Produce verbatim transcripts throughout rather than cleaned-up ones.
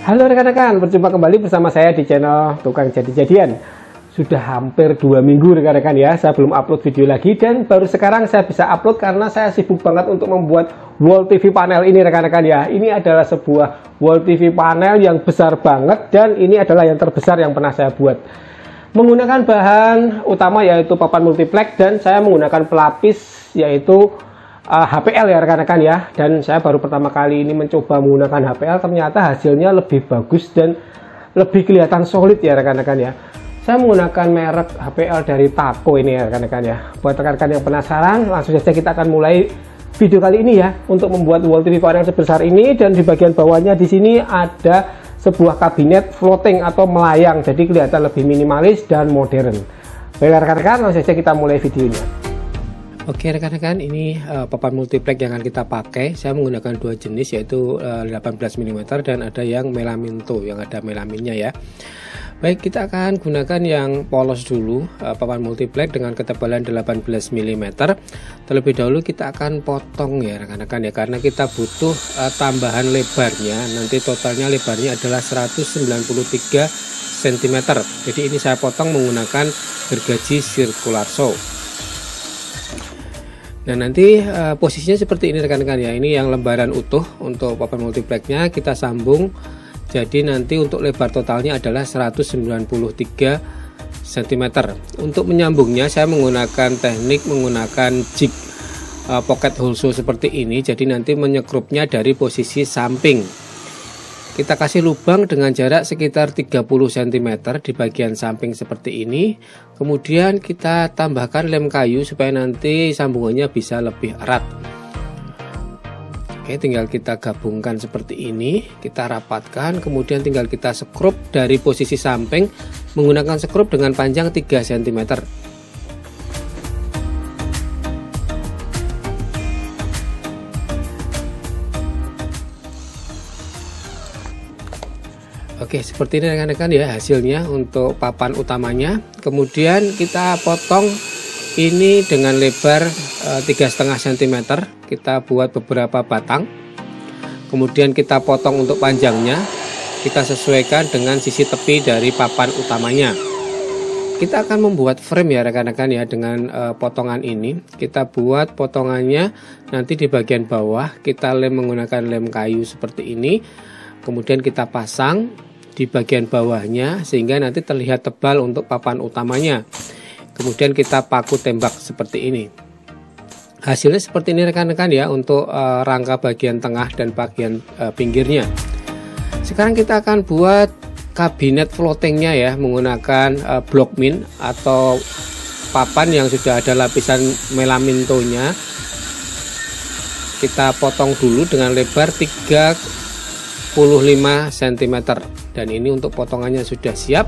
Halo rekan-rekan, berjumpa kembali bersama saya di channel Tukang Jadi-Jadian. Sudah hampir dua minggu rekan-rekan ya, saya belum upload video lagi, dan baru sekarang saya bisa upload karena saya sibuk banget untuk membuat wall T V panel ini rekan-rekan ya. Ini adalah sebuah wall T V panel yang besar banget, dan ini adalah yang terbesar yang pernah saya buat. Menggunakan bahan utama yaitu papan multiplex, dan saya menggunakan pelapis yaitu Uh, H P L ya rekan-rekan ya. Dan saya baru pertama kali ini mencoba menggunakan H P L, ternyata hasilnya lebih bagus dan lebih kelihatan solid ya rekan-rekan ya. Saya menggunakan merek H P L dari Taco ini ya rekan-rekan ya. Buat rekan-rekan yang penasaran, langsung saja kita akan mulai video kali ini ya, untuk membuat wall T V panel sebesar ini. Dan di bagian bawahnya di sini ada sebuah kabinet floating atau melayang, jadi kelihatan lebih minimalis dan modern. Baik rekan-rekan, langsung saja kita mulai videonya. Oke rekan-rekan, ini uh, papan multiplex yang akan kita pakai. Saya menggunakan dua jenis, yaitu uh, delapan belas milimeter dan ada yang melaminto yang ada melaminnya ya. Baik, kita akan gunakan yang polos dulu, uh, papan multiplex dengan ketebalan delapan belas milimeter. Terlebih dahulu kita akan potong ya rekan-rekan ya, karena kita butuh uh, tambahan lebarnya. Nanti totalnya lebarnya adalah seratus sembilan puluh tiga sentimeter. Jadi ini saya potong menggunakan gergaji circular saw. Nah nanti uh, posisinya seperti ini rekan-rekan ya. Ini yang lembaran utuh untuk papan multiplexnya kita sambung. Jadi nanti untuk lebar totalnya adalah seratus sembilan puluh tiga sentimeter. Untuk menyambungnya saya menggunakan teknik menggunakan jig uh, pocket hole saw seperti ini. Jadi nanti menyekrupnya dari posisi samping. Kita kasih lubang dengan jarak sekitar tiga puluh sentimeter di bagian samping seperti ini. Kemudian kita tambahkan lem kayu supaya nanti sambungannya bisa lebih erat. Oke, tinggal kita gabungkan seperti ini, kita rapatkan, kemudian tinggal kita skrup dari posisi samping menggunakan skrup dengan panjang tiga sentimeter. Oke, seperti ini rekan-rekan ya hasilnya untuk papan utamanya. Kemudian kita potong ini dengan lebar tiga koma lima sentimeter. Kita buat beberapa batang. Kemudian kita potong untuk panjangnya. Kita sesuaikan dengan sisi tepi dari papan utamanya. Kita akan membuat frame ya rekan-rekan ya dengan uh, potongan ini. Kita buat potongannya nanti di bagian bawah. Kita lem menggunakan lem kayu seperti ini. Kemudian kita pasang di bagian bawahnya sehingga nanti terlihat tebal untuk papan utamanya. Kemudian kita paku tembak seperti ini. Hasilnya seperti ini rekan-rekan ya untuk uh, rangka bagian tengah dan bagian uh, pinggirnya. Sekarang kita akan buat kabinet floatingnya ya menggunakan uh, block min atau papan yang sudah ada lapisan melamintonya. Kita potong dulu dengan lebar tiga puluh lima sentimeter. Dan ini untuk potongannya sudah siap.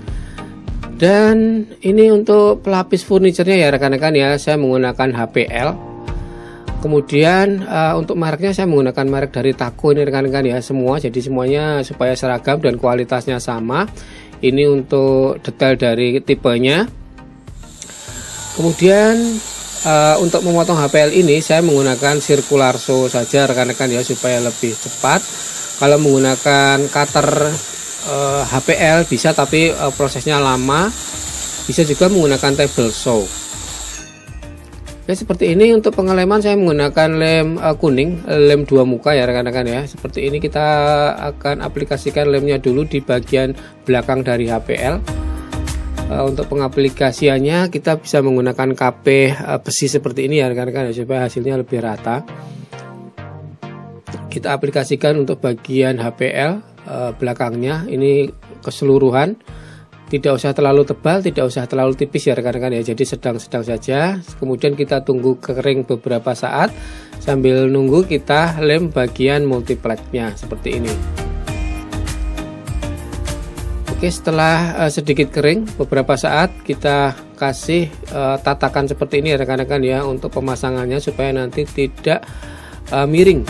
Dan ini untuk pelapis furniturnya ya rekan-rekan ya, saya menggunakan H P L. Kemudian uh, untuk mereknya saya menggunakan merek dari Taco ini rekan-rekan ya, semua. Jadi semuanya supaya seragam dan kualitasnya sama. Ini untuk detail dari tipenya. Kemudian uh, untuk memotong H P L ini saya menggunakan circular saw saja rekan-rekan ya, supaya lebih cepat. Kalau menggunakan cutter uh, H P L bisa, tapi uh, prosesnya lama. Bisa juga menggunakan table saw. Oke, seperti ini untuk pengeleman saya menggunakan lem uh, kuning, lem dua muka ya rekan-rekan ya. Seperti ini kita akan aplikasikan lemnya dulu di bagian belakang dari H P L. Uh, untuk pengaplikasiannya kita bisa menggunakan K P uh, besi seperti ini ya rekan-rekan ya, supaya hasilnya lebih rata. Kita aplikasikan untuk bagian H P L uh, belakangnya ini keseluruhan. Tidak usah terlalu tebal, tidak usah terlalu tipis ya rekan-rekan ya. Jadi sedang-sedang saja. Kemudian kita tunggu kering beberapa saat. Sambil nunggu kita lem bagian multiplexnya seperti ini. Oke, setelah uh, sedikit kering beberapa saat kita kasih uh, tatakan seperti ini ya rekan-rekan ya, untuk pemasangannya supaya nanti tidak uh, miring.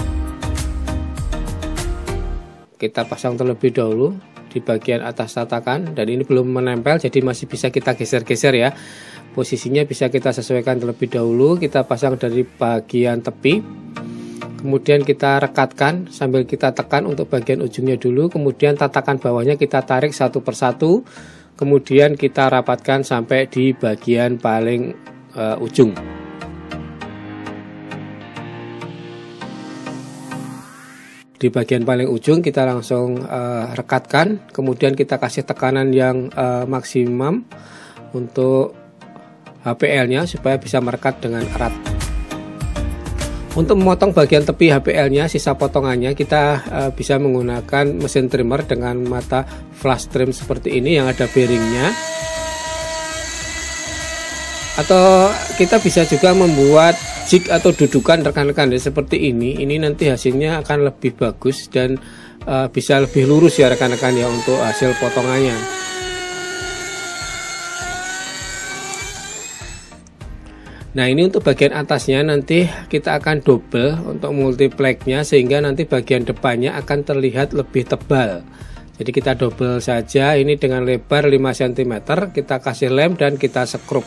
Kita pasang terlebih dahulu di bagian atas tatakan, dan ini belum menempel jadi masih bisa kita geser-geser ya. Posisinya bisa kita sesuaikan terlebih dahulu. Kita pasang dari bagian tepi. kemudian kita rekatkan sambil kita tekan untuk bagian ujungnya dulu, kemudian tatakan bawahnya kita tarik satu persatu, kemudian kita rapatkan sampai di bagian paling uh, ujung. Di bagian paling ujung kita langsung uh, rekatkan, kemudian kita kasih tekanan yang uh, maksimum untuk H P L-nya supaya bisa merekat dengan erat. Untuk memotong bagian tepi H P L-nya, sisa potongannya kita uh, bisa menggunakan mesin trimmer dengan mata flash trim seperti ini yang ada bearingnya. Atau kita bisa juga membuat jig atau dudukan rekan-rekan seperti ini. Ini nanti hasilnya akan lebih bagus dan uh, bisa lebih lurus ya rekan-rekan ya untuk hasil potongannya. Nah, ini untuk bagian atasnya nanti kita akan double untuk multiplexnya sehingga nanti bagian depannya akan terlihat lebih tebal. Jadi kita double saja ini dengan lebar lima sentimeter, kita kasih lem dan kita sekrup.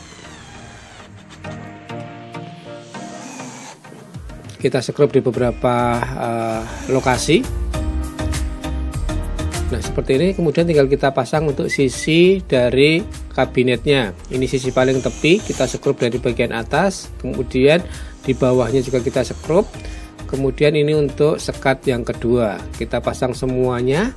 Kita sekrup di beberapa uh, lokasi. Nah, seperti ini, kemudian tinggal kita pasang untuk sisi dari kabinetnya. Ini sisi paling tepi, kita sekrup dari bagian atas, kemudian di bawahnya juga kita sekrup. Kemudian ini untuk sekat yang kedua, kita pasang semuanya.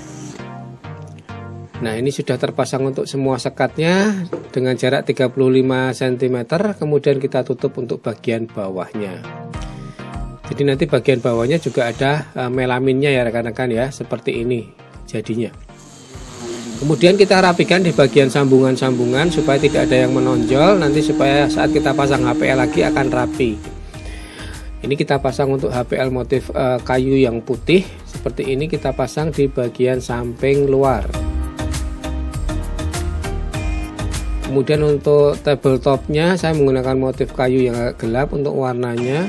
Nah, ini sudah terpasang untuk semua sekatnya dengan jarak tiga puluh lima sentimeter, kemudian kita tutup untuk bagian bawahnya. Jadi nanti bagian bawahnya juga ada uh, melaminnya ya rekan-rekan ya, seperti ini jadinya. Kemudian kita rapikan di bagian sambungan-sambungan supaya tidak ada yang menonjol, nanti supaya saat kita pasang H P L lagi akan rapi. Ini kita pasang untuk H P L motif uh, kayu yang putih seperti ini, kita pasang di bagian samping luar. Kemudian untuk tabletopnya saya menggunakan motif kayu yang agak gelap untuk warnanya.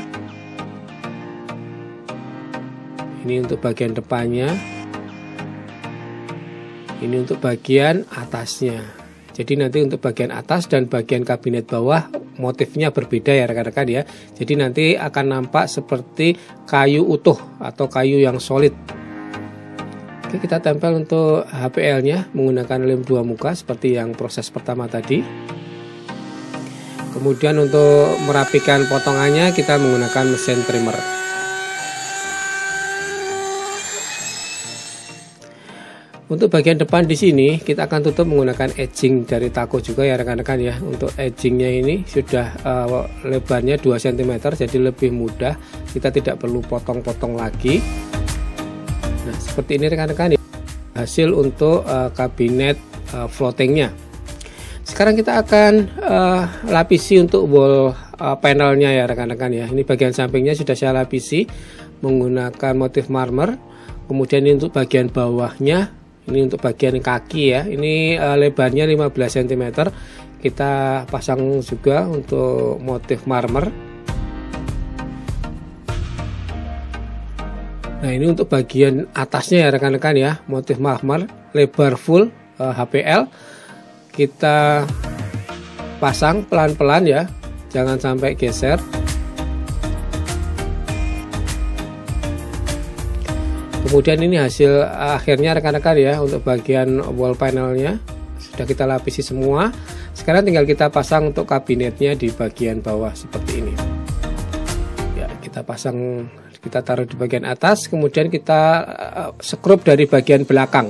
Ini untuk bagian depannya, ini untuk bagian atasnya. Jadi nanti untuk bagian atas dan bagian kabinet bawah motifnya berbeda ya rekan-rekan ya. Jadi nanti akan nampak seperti kayu utuh atau kayu yang solid. Oke, kita tempel untuk H P L-nya menggunakan lem dua muka seperti yang proses pertama tadi. Kemudian untuk merapikan potongannya kita menggunakan mesin trimmer. Untuk bagian depan di sini kita akan tutup menggunakan edging dari tako juga ya rekan-rekan ya. Untuk edgingnya ini sudah uh, lebarnya dua sentimeter, jadi lebih mudah, kita tidak perlu potong-potong lagi. Nah, seperti ini rekan-rekan ya hasil untuk uh, kabinet uh, floatingnya. Sekarang kita akan uh, lapisi untuk wall uh, panelnya ya rekan-rekan ya. Ini bagian sampingnya sudah saya lapisi menggunakan motif marmer. Kemudian ini untuk bagian bawahnya, ini untuk bagian kaki ya, ini uh, lebarnya lima belas sentimeter, kita pasang juga untuk motif marmer. Nah, ini untuk bagian atasnya ya rekan-rekan ya, motif marmer lebar full uh, H P L, kita pasang pelan-pelan ya, jangan sampai geser. Kemudian ini hasil akhirnya rekan-rekan ya, untuk bagian wall panelnya sudah kita lapisi semua. Sekarang tinggal kita pasang untuk kabinetnya di bagian bawah seperti ini. Ya, kita pasang, kita taruh di bagian atas, kemudian kita sekrup dari bagian belakang.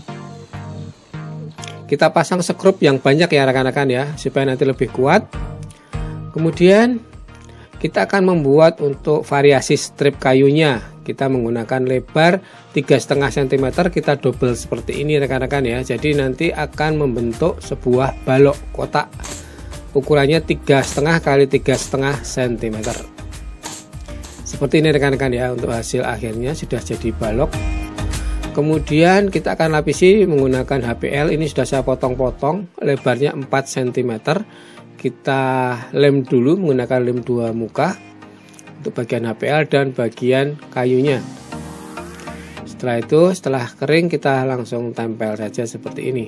Kita pasang sekrup yang banyak ya rekan-rekan ya, supaya nanti lebih kuat. Kemudian kita akan membuat untuk variasi strip kayunya. Kita menggunakan lebar tiga koma lima sentimeter, kita double seperti ini rekan-rekan ya. Jadi nanti akan membentuk sebuah balok kotak. Ukurannya tiga koma lima kali tiga koma lima sentimeter. Seperti ini rekan-rekan ya, untuk hasil akhirnya sudah jadi balok. Kemudian kita akan lapisi menggunakan H P L. Ini sudah saya potong-potong, lebarnya empat sentimeter. Kita lem dulu menggunakan lem dua muka untuk bagian H P L dan bagian kayunya. Setelah itu, setelah kering kita langsung tempel saja seperti ini.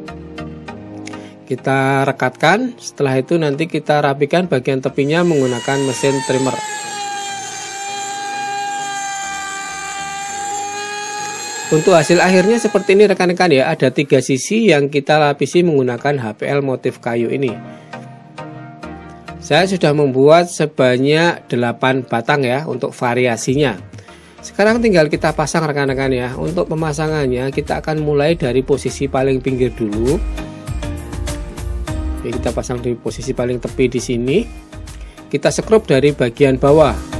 Kita rekatkan, setelah itu nanti kita rapikan bagian tepinya menggunakan mesin trimmer. Untuk hasil akhirnya seperti ini rekan-rekan ya, ada tiga sisi yang kita lapisi menggunakan H P L motif kayu ini. Saya sudah membuat sebanyak delapan batang ya untuk variasinya. Sekarang tinggal kita pasang rekan-rekan ya. Untuk pemasangannya kita akan mulai dari posisi paling pinggir dulu. Oke, kita pasang di posisi paling tepi di sini. Kita sekrup dari bagian bawah.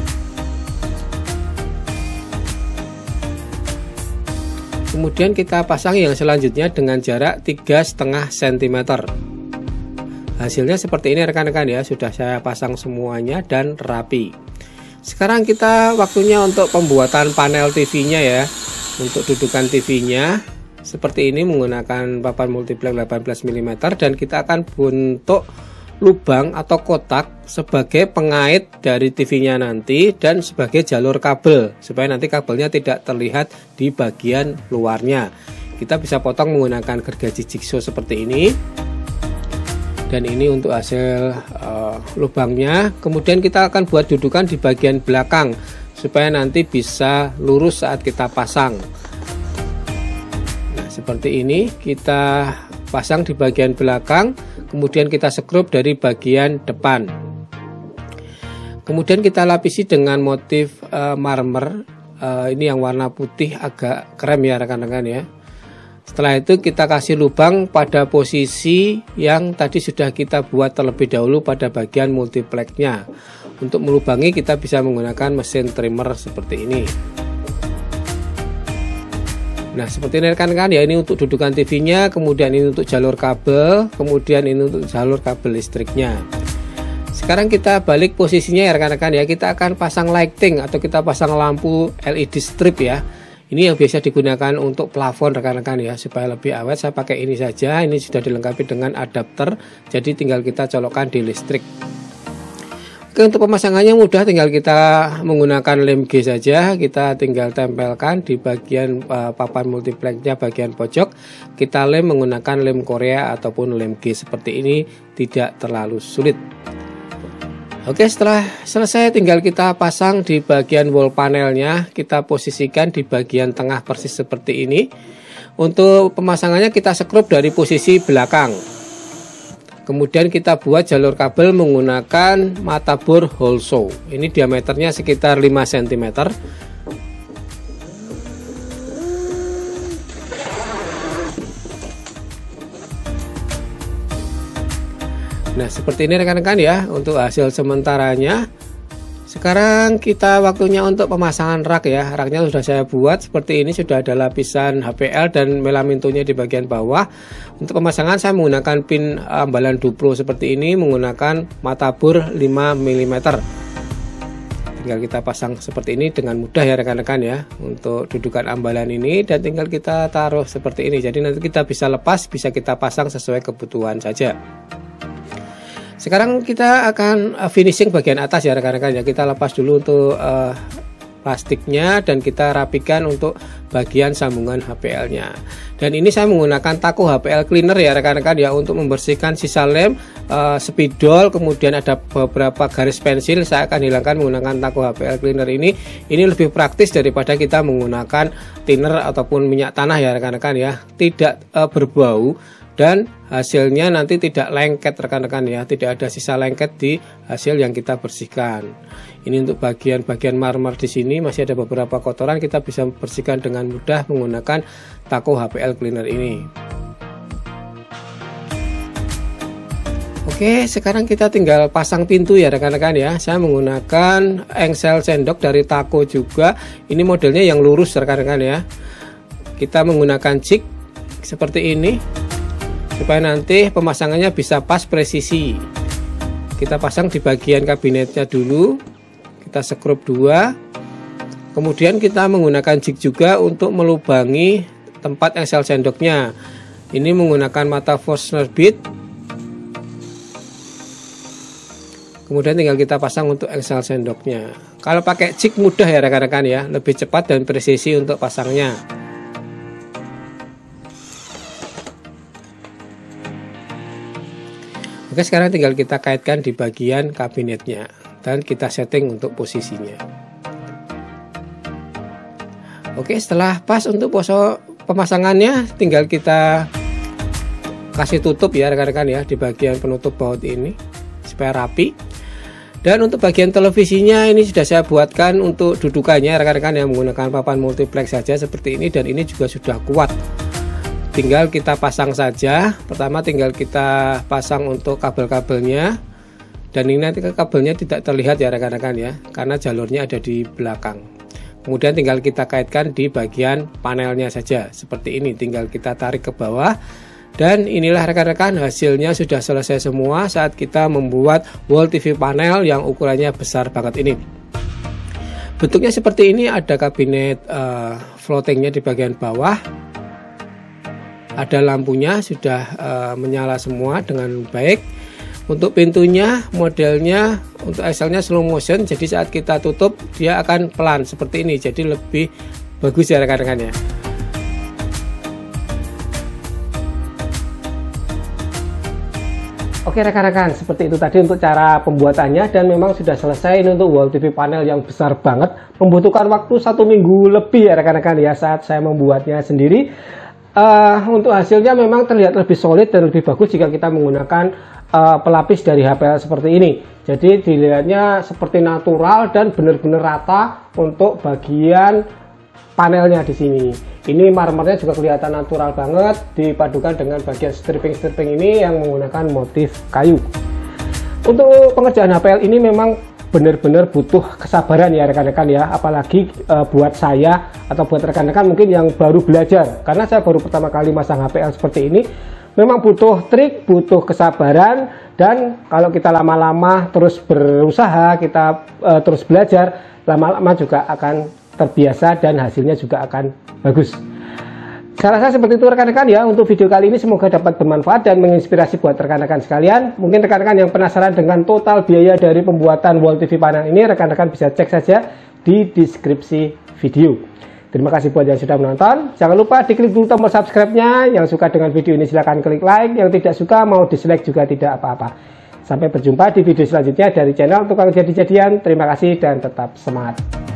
Kemudian kita pasang yang selanjutnya dengan jarak tiga koma lima sentimeter. Hasilnya seperti ini rekan-rekan ya, sudah saya pasang semuanya dan rapi. Sekarang kita waktunya untuk pembuatan panel T V-nya ya. Untuk dudukan T V-nya seperti ini menggunakan papan multiplex delapan belas milimeter, dan kita akan bentuk lubang atau kotak sebagai pengait dari T V-nya nanti dan sebagai jalur kabel supaya nanti kabelnya tidak terlihat di bagian luarnya. Kita bisa potong menggunakan gergaji jigsaw seperti ini. Dan ini untuk hasil uh, lubangnya. Kemudian kita akan buat dudukan di bagian belakang supaya nanti bisa lurus saat kita pasang. Nah, seperti ini kita pasang di bagian belakang, kemudian kita sekrup dari bagian depan. Kemudian kita lapisi dengan motif uh, marmer. Uh, ini yang warna putih agak krem ya rekan-rekan ya. Setelah itu kita kasih lubang pada posisi yang tadi sudah kita buat terlebih dahulu pada bagian multiplexnya. Untuk melubangi kita bisa menggunakan mesin trimmer seperti ini. Nah, seperti ini rekan-rekan ya, ini untuk dudukan T V-nya, kemudian ini untuk jalur kabel, kemudian ini untuk jalur kabel listriknya. Sekarang kita balik posisinya ya rekan-rekan ya, kita akan pasang lighting atau kita pasang lampu L E D strip ya. Ini yang biasa digunakan untuk plafon rekan-rekan ya, supaya lebih awet saya pakai ini saja. Ini sudah dilengkapi dengan adapter, jadi tinggal kita colokkan di listrik. Oke, untuk pemasangannya mudah, tinggal kita menggunakan lem G saja. Kita tinggal tempelkan di bagian uh, papan multiplexnya bagian pojok. Kita lem menggunakan lem Korea ataupun lem G seperti ini, tidak terlalu sulit. Oke, setelah selesai tinggal kita pasang di bagian wall panelnya. Kita posisikan di bagian tengah persis seperti ini. Untuk pemasangannya kita sekrup dari posisi belakang. Kemudian kita buat jalur kabel menggunakan mata bor Holso. Ini diameternya sekitar lima sentimeter. Nah, seperti ini rekan-rekan ya untuk hasil sementaranya. Sekarang kita waktunya untuk pemasangan rak ya. Raknya sudah saya buat seperti ini, sudah ada lapisan H P L dan melamintonya di bagian bawah. Untuk pemasangan saya menggunakan pin ambalan Duplo seperti ini menggunakan mata bor lima milimeter. Tinggal kita pasang seperti ini dengan mudah ya rekan-rekan ya untuk dudukan ambalan ini, dan tinggal kita taruh seperti ini. Jadi nanti kita bisa lepas, bisa kita pasang sesuai kebutuhan saja. Sekarang kita akan finishing bagian atas ya rekan-rekan ya. Kita lepas dulu untuk uh, plastiknya dan kita rapikan untuk bagian sambungan H P L-nya. Dan ini saya menggunakan Taco H P L cleaner ya rekan-rekan ya untuk membersihkan sisa lem, uh, spidol, kemudian ada beberapa garis pensil. Saya akan hilangkan menggunakan Taco H P L cleaner ini. Ini lebih praktis daripada kita menggunakan thinner ataupun minyak tanah ya rekan-rekan ya. Tidak uh, berbau. Dan hasilnya nanti tidak lengket rekan-rekan ya, tidak ada sisa lengket di hasil yang kita bersihkan. Ini untuk bagian-bagian marmer di sini masih ada beberapa kotoran, kita bisa bersihkan dengan mudah menggunakan Taco H P L cleaner ini. Oke, sekarang kita tinggal pasang pintu ya rekan-rekan ya. Saya menggunakan engsel sendok dari Taco juga. Ini modelnya yang lurus rekan-rekan ya. Kita menggunakan jig seperti ini, supaya nanti pemasangannya bisa pas presisi. Kita pasang di bagian kabinetnya dulu, kita sekrup dua, kemudian kita menggunakan jig juga untuk melubangi tempat engsel sendoknya. Ini menggunakan mata Forstner bit, kemudian tinggal kita pasang untuk engsel sendoknya. Kalau pakai jig mudah ya rekan-rekan ya, lebih cepat dan presisi untuk pasangnya. Oke, sekarang tinggal kita kaitkan di bagian kabinetnya dan kita setting untuk posisinya. Oke, setelah pas untuk poso pemasangannya, tinggal kita kasih tutup ya rekan-rekan ya di bagian penutup baut ini supaya rapi. Dan untuk bagian televisinya ini sudah saya buatkan untuk dudukannya rekan-rekan yang menggunakan papan multiplex saja seperti ini, dan ini juga sudah kuat. Tinggal kita pasang saja. Pertama tinggal kita pasang untuk kabel-kabelnya, dan ini nanti kabelnya tidak terlihat ya rekan-rekan ya, karena jalurnya ada di belakang. Kemudian tinggal kita kaitkan di bagian panelnya saja seperti ini, tinggal kita tarik ke bawah. Dan inilah rekan-rekan hasilnya sudah selesai semua saat kita membuat wall T V panel yang ukurannya besar banget ini. Bentuknya seperti ini, ada kabinet uh, floatingnya di bagian bawah, ada lampunya sudah uh, menyala semua dengan baik. Untuk pintunya modelnya untuk axle-nya slow motion, jadi saat kita tutup dia akan pelan seperti ini, jadi lebih bagus ya rekan-rekan ya. Oke rekan-rekan, seperti itu tadi untuk cara pembuatannya, dan memang sudah selesai. Ini untuk wall T V panel yang besar banget, membutuhkan waktu satu minggu lebih ya rekan-rekan ya saat saya membuatnya sendiri. Uh, untuk hasilnya memang terlihat lebih solid dan lebih bagus jika kita menggunakan uh, pelapis dari H P L seperti ini. Jadi dilihatnya seperti natural dan benar-benar rata untuk bagian panelnya di sini. Ini marmernya juga kelihatan natural banget, dipadukan dengan bagian stripping-stripping ini yang menggunakan motif kayu. Untuk pengerjaan H P L ini memang benar-benar butuh kesabaran ya rekan-rekan ya, apalagi e, buat saya atau buat rekan-rekan mungkin yang baru belajar, karena saya baru pertama kali masang H P L seperti ini. Memang butuh trik, butuh kesabaran, dan kalau kita lama-lama terus berusaha, kita e, terus belajar, lama-lama juga akan terbiasa dan hasilnya juga akan bagus. Saya rasa seperti itu rekan-rekan ya untuk video kali ini, semoga dapat bermanfaat dan menginspirasi buat rekan-rekan sekalian. Mungkin rekan-rekan yang penasaran dengan total biaya dari pembuatan wall T V panel ini, rekan-rekan bisa cek saja di deskripsi video. Terima kasih buat yang sudah menonton. Jangan lupa diklik dulu tombol subscribe-nya. Yang suka dengan video ini silahkan klik like, yang tidak suka mau dislike juga tidak apa-apa. Sampai berjumpa di video selanjutnya dari channel Tukang Jadi-Jadian. Terima kasih dan tetap semangat.